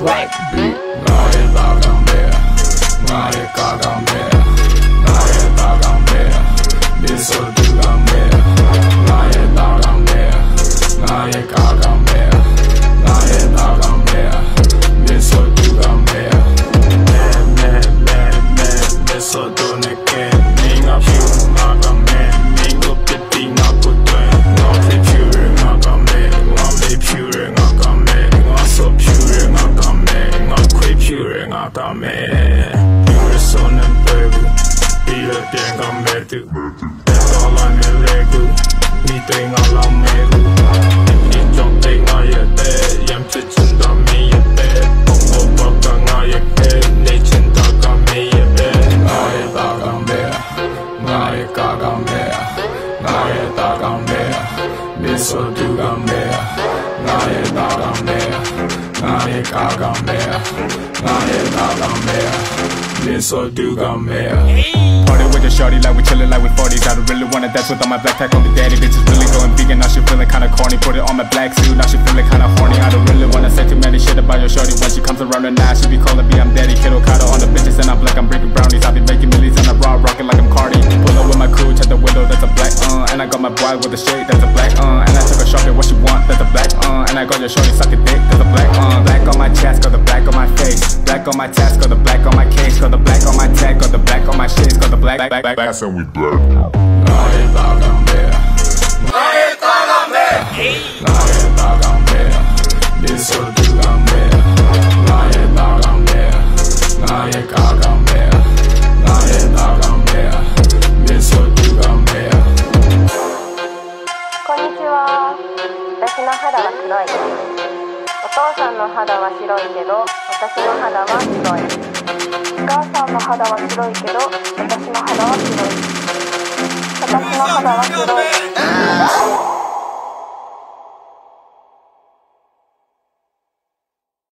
black beat. 나의 나감배 나의 가감배 나의 나감배 미소 두감배 나의 나감배 나의 가감배 나의 나감배 미소 두감배 매매매매 미소 두내게 네가 피운 나감배 네가 빛이 나고 돼 너의 퓨를 나감배 너의 퓨를 나감배 너서 퓨를 나감배 너의 퓨를 나감배 퓨를 쏘는 배구 비를 땡감배 두 배달하는 레구 니땡 알람매구 인정 땡 나의 때 얌체 준다 미의 때 뽕뽕박가 나의 때 내친 다감미의 배 나의 다감배 나의 가감배 나의 다감배 미소 두감배 나의 다감배 나의 가감배 나의 다감배 미소 두감배. Party with your shorty like we chillin' like we 40s. I don't really wanna dance with all my black tech on the daddy. Bitches really going vegan, now she feeling kinda corny. Put it on my black suit, now she feeling kinda horny. I don't really wanna say too many shit about your shorty. When she comes around at night, she be calling me I'm daddy. Kiddo Kato on the bitches and I'm black, I'm breaking brownies. I be making millies and I raw rockin' like I'm Cardi. Pull up with my crew, check the window, that's a black, and I got my boy with the shade, that's a black, and I took a shorty, what she want, that's a black, and I got your shorty suck a dick, that's a black, black on my chest, got the black on my face, black on my chest, got the black on my case, got the black on my tag, got the black on my shades, got the black, That's how we black. 나의 다감배 나의 다감배 나의 다감배 미소 두감배 나의 다감배 나의 가감배 나의 다감배 미소 두감배. こんにちは。私の肌は黒い。お父さんの肌は白いけど、私の肌は白い。お母さんの肌は白いけど、私の肌は白い。私の肌は黒い。